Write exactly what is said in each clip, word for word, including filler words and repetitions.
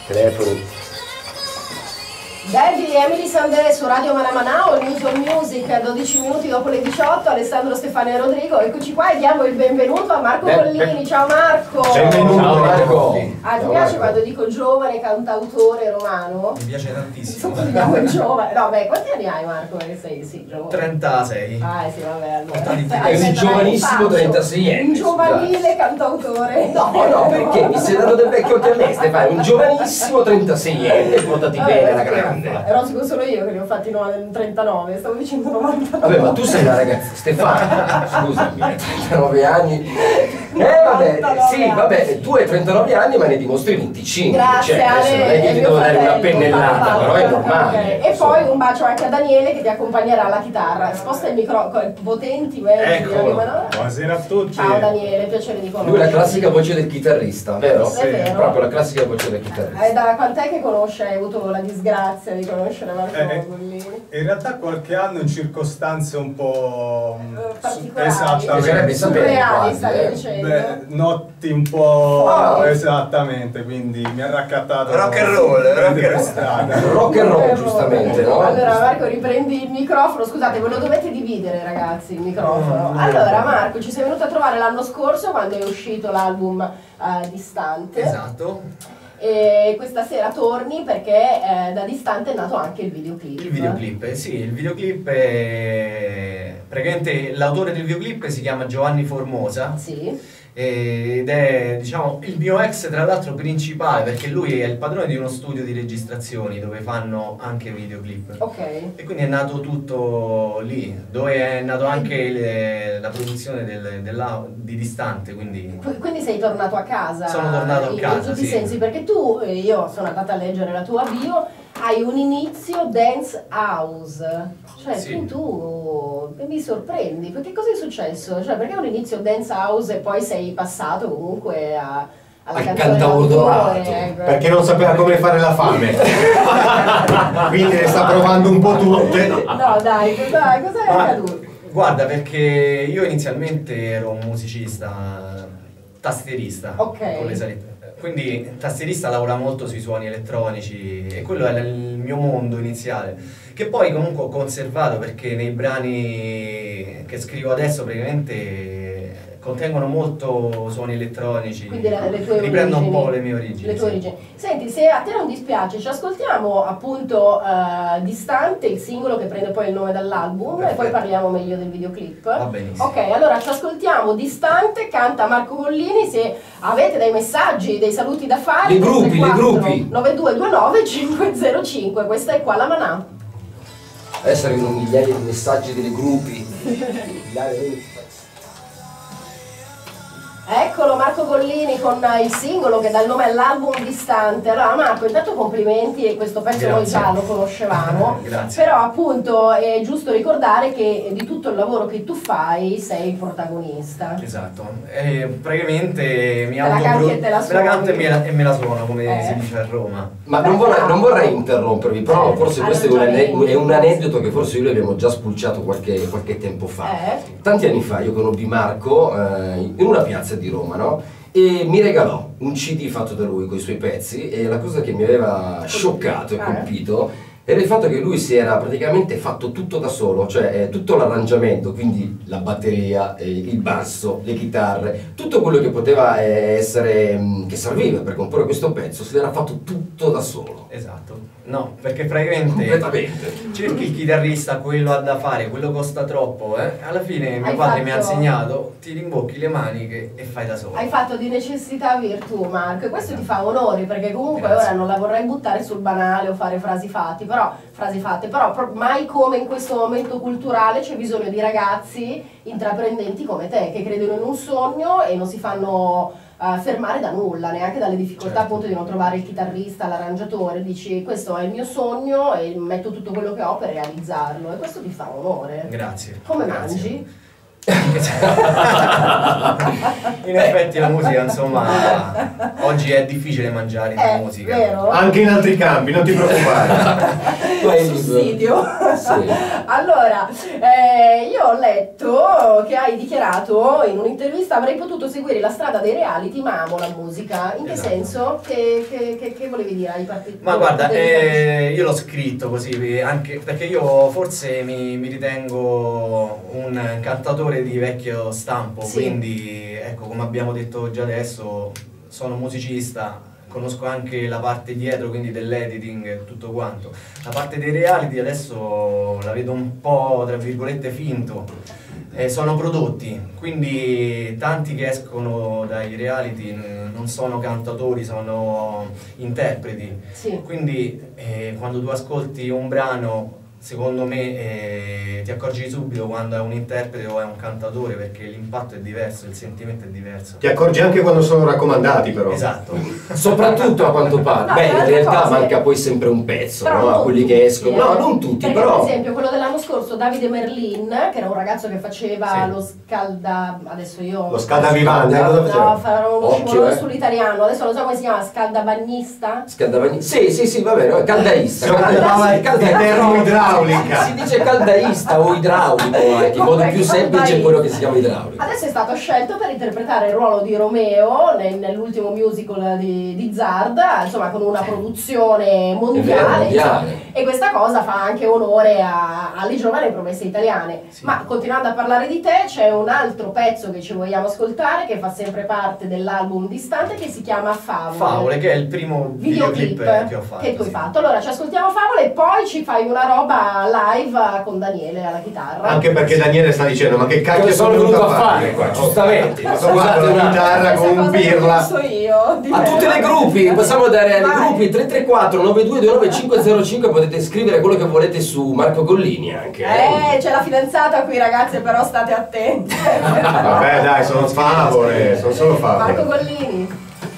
Telefoni. Daddy di Emily Sandé su Radio Manamanao, News on Music, a dodici minuti dopo le diciotto, Alessandro, Stefano e Rodrigo. Eccoci qua e diamo il benvenuto a Marco Beh, Collini. beh. Ciao Marco! Benvenuto Ciao Marco! Ah, ti Ciao, piace Marco. quando dico giovane cantautore romano? Mi piace tantissimo. Sottolineiamo il giovane. No, beh, quanti anni hai Marco? Perché sei, sì, giovane. trentasei. Ah, sì, vabbè, allora. Tanti- Aspetta, È un aspetta, giovanissimo faccio. trentaseienne. Un giovanile cantautore. No, no, perché mi stai dando del vecchio anche a me, Stefano, un giovanissimo trentaseienne, portati Vabbè, bene alla scherzo. grande. Rosico solo io che ne ho fatti no- trentanove, stavo dicendo novantanove. Vabbè, ma tu sei una ragazza, Stefano, scusami, hai trentanove anni. Eh vabbè, sì, vabbè, tu hai trentanove anni ma ne dimostri venticinque. Grazie, cioè, adesso Ale, non è che è ti mio devo dare una fratello, pennellata, fatto, però è ok. normale. E poi un bacio anche a Daniele che ti accompagnerà alla chitarra. Sposta il microfono, potenti, belli. Eccolo. Buonasera a tutti. Ciao Daniele, piacere di conoscerti. Lui è la classica voce del chitarrista, vero? Sì, è vero. Proprio la classica voce del chitarrista. Eh, da quant'è che conosci, hai avuto la disgrazia di conoscere Marco Eh, Collini? In realtà qualche anno in circostanze un po' Eh, su- particolari. esattamente. Bisognerebbe sapere Surreali, quasi, stavi eh. dicendo? Beh, notti un po' Oh. esattamente, quindi mi ha raccattato Rock and roll, rock and per roll. strada. Rock and roll, giustamente, no? Allora Marco, riprendi il microfono, scusate, ve lo dovete dividere ragazzi il microfono. Mm. Allora Marco, ci sei venuto a trovare l'anno scorso quando è uscito l'album eh, Distante. Esatto. E questa sera torni perché eh, da Distante è nato anche il videoclip. Il videoclip, eh, sì, il videoclip è... praticamente l'autore del videoclip si chiama Giovanni Formosa. Sì. Ed è, diciamo, il mio ex tra l'altro principale, perché lui è il padrone di uno studio di registrazioni dove fanno anche videoclip. Ok. E quindi è nato tutto lì, dove è nato anche il- la produzione del, della, di Distante, quindi... Qu- Quindi sei tornato a casa. Sono tornato a in, casa, in tutti i sì. sensi, perché tu, eh, io sono andata a leggere la tua bio, hai un inizio dance house. Cioè, Sì. tu, tu mi sorprendi, perché cosa è successo? Cioè, perché un inizio dance house e poi sei passato comunque a, alla Al canzone cantautorato, d'autore, ecco. Perché non sapeva come fare la fame. Quindi le sta provando un po' tutte. No, dai, cosa, cosa è Ma- accaduto? Guarda, perché io inizialmente ero un musicista, tastierista, Ok. con le salette. Quindi tastierista lavora molto sui suoni elettronici e quello era il mio mondo iniziale, che poi comunque ho conservato perché nei brani che scrivo adesso praticamente contengono molto suoni elettronici, Quindi le, le tue riprendo origini, un po' le mie origini. le tue sì. origini. Senti, se a te non dispiace, ci ascoltiamo appunto eh, Distante, il singolo che prende poi il nome dall'album, e poi Perfetto. parliamo meglio del videoclip. Va benissimo. Ok, allora ci ascoltiamo Distante, canta Marco Collini. Se avete dei messaggi, dei saluti da fare, Le gruppi, le gruppi. nove due due nove cinque zero cinque, questa è qua la Manà. Adesso arrivano migliaia di messaggi dei gruppi. Migliaia di- Eccolo Marco Collini con il singolo che dà il nome all'album Distante. Allora Marco, intanto complimenti, e questo pezzo noi Grazie. già lo conoscevamo. Grazie. Però appunto è giusto ricordare che di tutto il lavoro che tu fai sei il protagonista. Esatto, e praticamente mi Te la canti autopro- e te la me la canto e suoni. me la, e me la suono, come Eh. si dice a Roma. Ma non vorrei, non vorrei interrompervi, però Eh, forse questo è un, arrangiamenti. ane- è un aneddoto che forse io abbiamo già spulciato qualche, qualche tempo fa. Eh? Tanti anni fa io conobbi Marco eh, in una piazza di Roma, no? E mi regalò un C D fatto da lui con i suoi pezzi, e la cosa che mi aveva scioccato e Eh. colpito era il fatto che lui si era praticamente fatto tutto da solo, cioè eh, tutto l'arrangiamento, quindi la batteria, eh, il basso, le chitarre, tutto quello che poteva eh, essere, mh, che serviva per comporre questo pezzo, se l'era fatto tutto da solo. Esatto, no, perché praticamente Completamente. cerchi il chitarrista, quello ha da fare, quello costa troppo, eh? Alla fine mio Hai padre mi ha fatto- insegnato, ti rimbocchi le maniche e fai da solo. Hai fatto di necessità virtù, Marco, e questo ti fa onori, perché comunque Grazie. ora non la vorrei buttare sul banale o fare frasi fatti, però frasi fatte, però pro- mai come in questo momento culturale c'è bisogno di ragazzi intraprendenti come te, che credono in un sogno e non si fanno eh, fermare da nulla, neanche dalle difficoltà Certo. appunto di non trovare il chitarrista, l'arrangiatore. Dici questo è il mio sogno e metto tutto quello che ho per realizzarlo, e questo ti fa onore. Grazie. Come grazie. mangi? In effetti la musica, insomma, oggi è difficile mangiare Eh, di musica. vero? Anche in altri campi, non ti preoccupare. Poi- Sussidio. Sì. Allora, eh, io ho letto che hai dichiarato in un'intervista avrei potuto seguire la strada dei reality, ma amo la musica. In che Esatto. senso? Che, che, che, che volevi dire? Hai partito? Ma guarda, eh, io l'ho scritto così, anche perché io forse mi, mi ritengo un cantatore di vecchio stampo, Sì. quindi ecco, come abbiamo detto già adesso, sono musicista, conosco anche la parte dietro, quindi dell'editing e tutto quanto. La parte dei reality adesso la vedo un po', tra virgolette, finto. Eh, sono prodotti, quindi tanti che escono dai reality eh, non sono cantatori, sono interpreti. Sì. Quindi eh, quando tu ascolti un brano, secondo me eh, ti accorgi subito quando è un interprete o è un cantatore, perché l'impatto è diverso, il sentimento è diverso. Ti accorgi anche quando sono raccomandati, però. Esatto. Soprattutto a quanto pare. No, Beh, tra in le realtà cose- manca poi sempre un pezzo, Però no? A non quelli tutti, che escono. eh. No, non tutti, Perché però. per esempio quello dell'anno scorso, Davide Merlin, che era un ragazzo che faceva Sì. lo scalda... adesso io... Lo scaldavivante, cosa No, faceva? farò uno Occhio, scivolone eh. sull'italiano, adesso non so come si chiama, scaldabagnista? Scaldavagni. Sì, sì, sì, va bene, caldaista. Si occupava di caldaista. termoidraulica. Si dice caldaista o idraulico, anche in modo più semplice è quello che si chiama idraulico. Adesso è stato scelto per interpretare il ruolo di Romeo nel- nell'ultimo musical di, di Zard, insomma con una produzione mondiale, mondiale. insomma. E questa cosa fa anche onore a- alle giovani promesse italiane. Sì. Ma continuando a parlare di te, c'è un altro pezzo che ci vogliamo ascoltare che fa sempre parte dell'album Distante, che si chiama Favole. Favole, che è il primo Videoclip videoclip che ho fatto. che tu hai sì. fatto. Allora ci ascoltiamo Favole e poi ci fai una roba live con Daniele alla chitarra. Anche perché Daniele sta dicendo, ma che cacchio Che sono venuto a fare qua, giustamente. Ma sono qua Scusate con un la attimo. chitarra, con un pirla. So io, di A me. tutti i gruppi, possiamo dare ai Vai. gruppi tre tre quattro nove due due nove cinque zero cinque, potete scrivere quello che volete su Marco Gollini anche. Eh, c'è la fidanzata qui ragazze, però state attenti. Vabbè dai, sono favole, sono solo Marco favole. Gollini.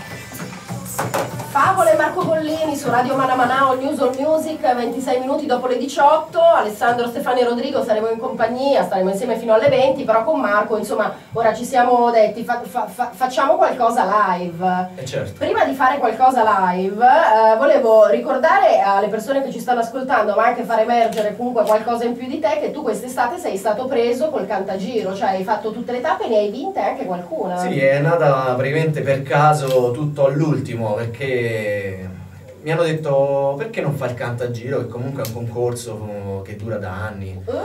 Favole Marco Gollini su Radio Mana Manao, News on Music, ventisei minuti dopo le diciotto. Alessandro, Stefano e Rodrigo saremo in compagnia, staremo insieme fino alle venti, però con Marco, insomma, ora ci siamo detti, fa- fa- fa- facciamo qualcosa live. Eh, certo. Prima di fare qualcosa live, eh, volevo ricordare alle persone che ci stanno ascoltando, ma anche far emergere comunque qualcosa in più di te, che tu quest'estate sei stato preso col Cantagiro, cioè hai fatto tutte le tappe e ne hai vinte anche qualcuna. Sì, è nata praticamente per caso tutto all'ultimo, perché mi hanno detto perché non fai il Cantagiro, che comunque è un concorso che dura da anni. Uh,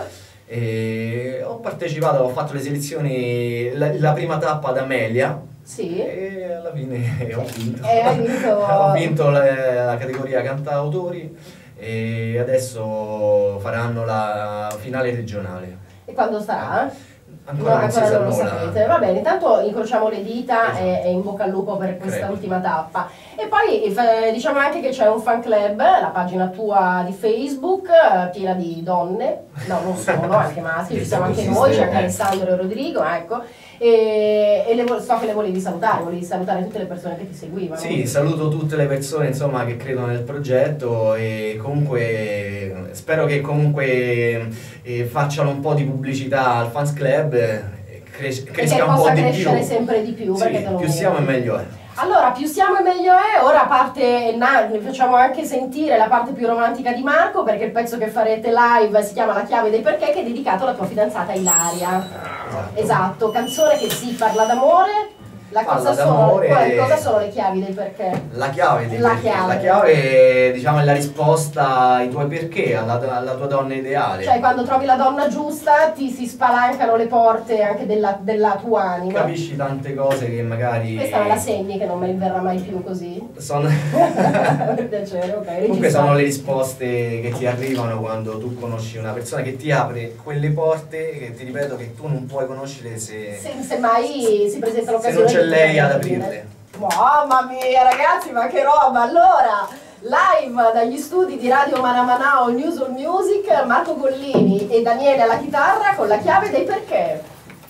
E ho partecipato, ho fatto le selezioni, la, la prima tappa ad Amelia sì. e alla fine ho vinto. E hai vinto- Ho vinto la, la categoria cantautori e adesso faranno la finale regionale. E quando sarà? Ancora No, non si sa non lo nulla. sapete. Va bene, intanto incrociamo le dita Esatto. e, e in bocca al lupo per questa Credo. ultima tappa. E poi eh, diciamo anche che c'è un fan club, la pagina tua di Facebook, eh, piena di donne, no non solo, anche maschi, ci siamo anche noi, c'è anche Eh. Alessandro e Rodrigo, ecco. E, e le vo- so che le volevi salutare, volevi salutare tutte le persone che ti seguivano. Sì, saluto tutte le persone insomma che credono nel progetto e comunque spero che comunque eh, facciano un po' di pubblicità al fans club e cres- E che cresca un po' possa di più. crescere sempre di più, Sì, perché te lo più siamo e meriti. meglio è. Allora, più siamo e meglio è, ora parte, na- facciamo anche sentire la parte più romantica di Marco, perché il pezzo che farete live si chiama La chiave dei perché, che è dedicato alla tua fidanzata Ilaria. Esatto, canzone che si parla d'amore. La Parla cosa, sono, d'amore qual- e- cosa sono le chiavi dei perché? La chiave, dei La perché. chiave. La chiave diciamo è la risposta ai tuoi perché, alla, alla tua donna ideale. Cioè, quando trovi la donna giusta ti si spalancano le porte anche della, della tua anima. Capisci tante cose che magari Questa me la segni che non me ne verrà mai più così. sono Per piacere, ok. Comunque registrato. sono le risposte che ti arrivano quando tu conosci una persona che ti apre quelle porte che ti ripeto che tu non puoi conoscere se, Se, se mai si presenta se l'occasione non c'è di lei ad poter aprirle. dire. Mamma mia ragazzi, ma che roba! Allora, live dagli studi di Radio Mana Manao, News on Music, Marco Gollini e Daniele alla chitarra con la chiave dei perché.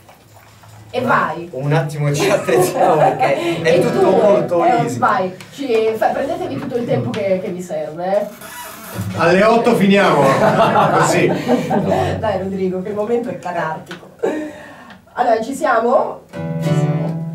E vai! Un attimo ci attenziamo perché è E tutto due, molto eh, easy. Vai, ci- fa- prendetevi tutto il tempo che, che vi serve. eh. Alle otto finiamo, così. Dai Rodrigo, che il momento è catartico. Allora, ci siamo? Ci siamo.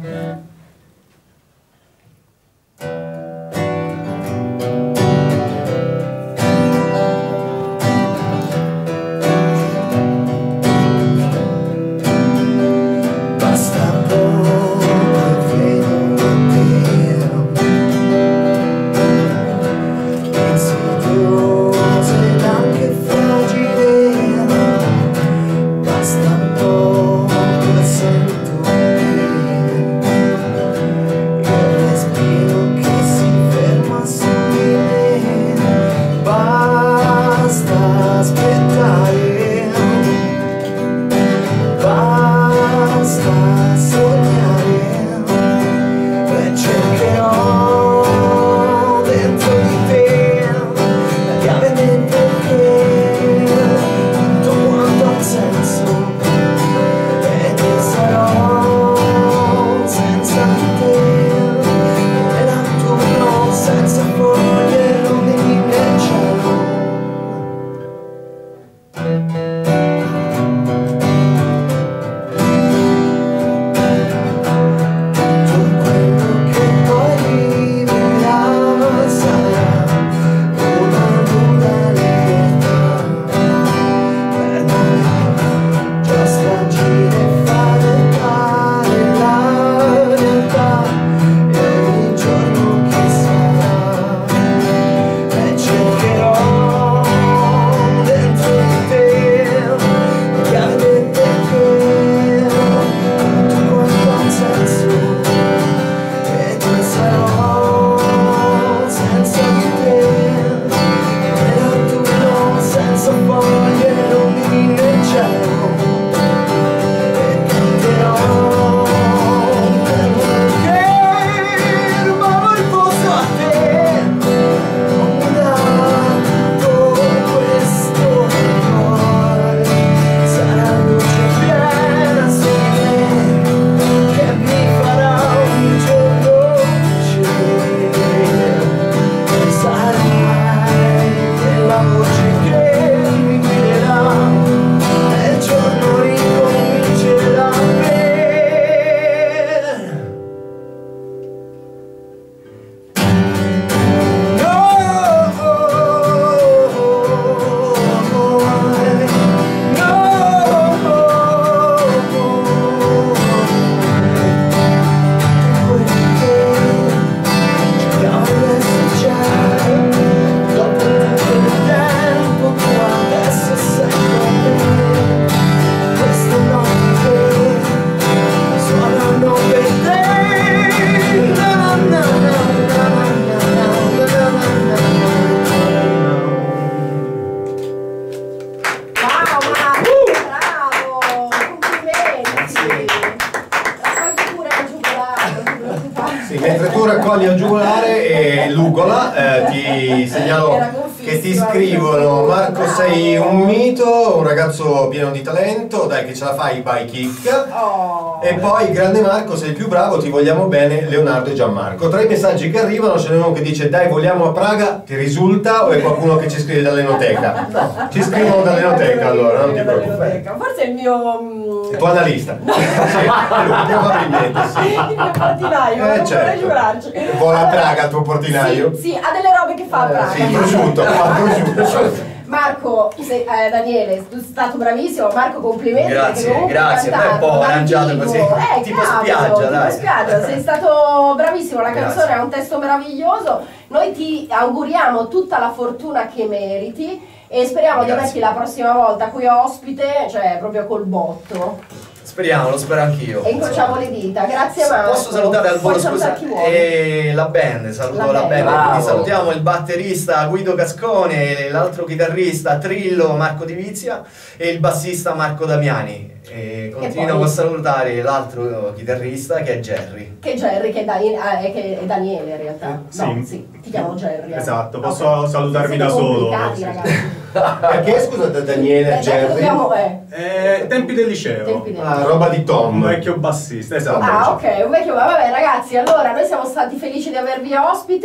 raccogli al giugulare e l'ugola, eh, ti segnalo che ti scrivono: Marco, sei un mito, un ragazzo pieno di talento, dai che ce la fai, by kick. Oh. E poi grande Marco, sei il più bravo, ti vogliamo bene, Leonardo e Gianmarco. Tra i messaggi che arrivano ce n'è uno che dice: dai, vogliamo a Praga, ti risulta? O è qualcuno che ci scrive dall'enoteca? No. Ci scrivono dall'enoteca, allora non ti preoccupare. Forse è il mio... Il tuo analista. Sì, lui, probabilmente sì. Il mio portinaio, Eh, non certo. vorrei giurarci. Vola a Praga il tuo portinaio? Sì, sì, ha delle robe che fa a Praga. Sì, prosciutto, fa prosciutto. Marco, sei, eh, Daniele, tu sei stato bravissimo. Marco, complimenti. Grazie, perché comunque grazie, hai cantato poi un po' dal arrangiato vivo. così, Eh, tipo cavolo, spiaggia, tipo dai. spiaggia, sei stato bravissimo, la Grazie. canzone ha un testo meraviglioso. Noi ti auguriamo tutta la fortuna che meriti e speriamo Grazie. di averti la prossima volta qui ospite, cioè proprio col botto. Speriamo, lo spero anch'io. E incrociamo le dita. Grazie Marco. Posso salutare al volo, Puoi salutare scusa, chi vuoi. e la band, saluto La la, band. band, Bravo. quindi salutiamo il batterista Guido Cascone, l'altro chitarrista Trillo Marco Divizia e il bassista Marco Damiani. E continuo poi- a salutare l'altro chitarrista che è Jerry. Che Jerry, che è, Dani- ah, è che è Daniele in realtà. No, Sì. sì, ti chiamo Jerry. eh. Esatto, posso Ok. salutarmi Siete da solo. complicati, Sì. ragazzi. Perché scusa da Daniele Eh, Jerry? dobbiamo- eh, Eh, tempi del liceo. tempi del- Ah, roba di Un Tom. vecchio bassista, esatto. Ah, ok, un vecchio. Vabbè, ragazzi, allora noi siamo stati felici di avervi ospite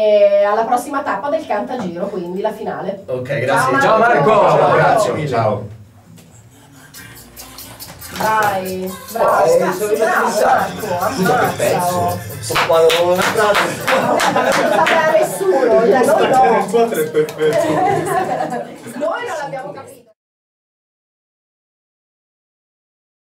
e alla prossima tappa del Cantagiro, quindi la finale. Ok, grazie. Ciao, Marco. Ciao, Marco. Ciao, Ciao. grazie mille. Ciao. Dai, bravo, Oh, eh, cazzo, sono bravo, messaggi. Marco, Scusa, che ammazza, pezzo. oh. Ho fatto una frase. Vabbè, ma non lo sapeva nessuno, cioè noi Sta no. il quattro è perfetto.